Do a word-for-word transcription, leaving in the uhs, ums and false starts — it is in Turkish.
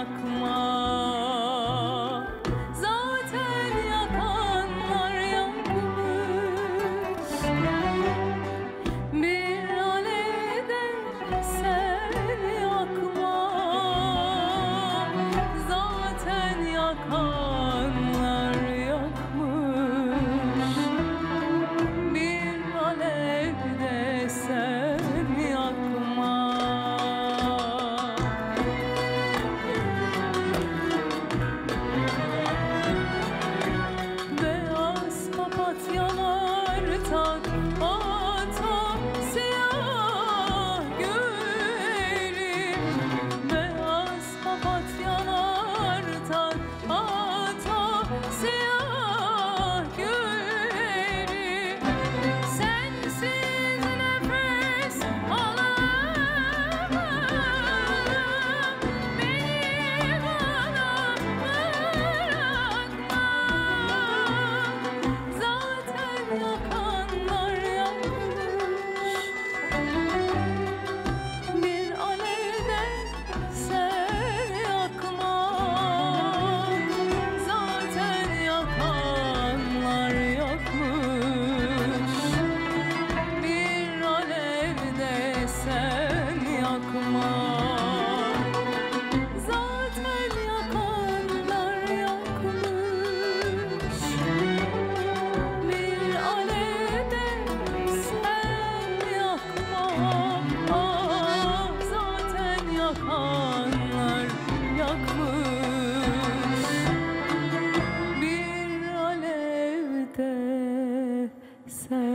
yakma. Zaten yakanlar yakmış. Bir alevde sen yakma. Zaten yakanlar yakmış. Bir alevde sen yakma. Beyaz papatyalar tak ata siyah güllerim. Beyaz papatyalar tak ata siyah güllerim. Sensiz nefes alamam. Beni bana bırakma. Zaten yakanlar yakmış. Bir alevde sen yakma. Zaten yakanlar yakmış. Bir alevde sen yakma. Zaten yakanlar yakmış. Bir alevde sen yakma. Ah, zaten yakanlar yakmış. Bir alevde sen